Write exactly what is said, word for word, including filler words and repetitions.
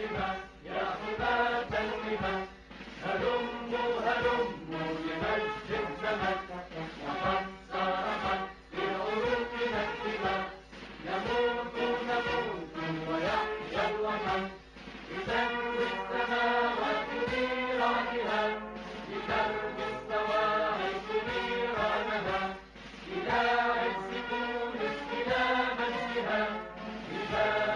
الهمة يا حماة الهمة، هلموا هلموا لمجد الزمن، وقد صرخت في عروقنا الدماء، نموت نموت ويحيا الوطن، لتروي السماوات نيرانها، لتروي الصواعق نيرانها، إلى عز تونس إلى مجدها.